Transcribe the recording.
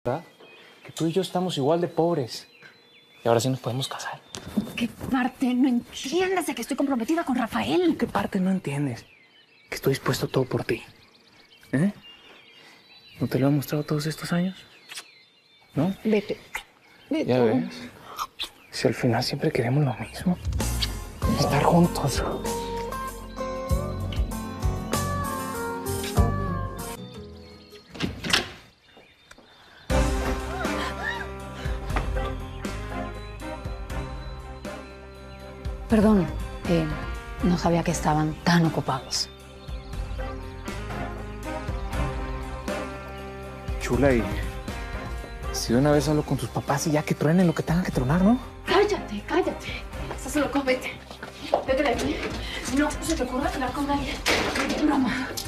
¿verdad? Que tú y yo estamos igual de pobres. Y ahora sí nos podemos casar. ¿Qué parte no entiendes de que estoy comprometida con Rafael? ¿Qué parte no entiendes? Que estoy dispuesto a todo por ti. ¿Eh? ¿No te lo he mostrado todos estos años? ¿No? Vete. Vete. Ya ves. Si al final siempre queremos lo mismo. Estar juntos. Perdón, no sabía que estaban tan ocupados. Chula, y si de una vez hablo con tus papás y ya que truenen lo que tengan que tronar, ¿no? Cállate, cállate. Estás loco, vete. Vete de aquí. No se te ocurra hablar con nadie. Broma.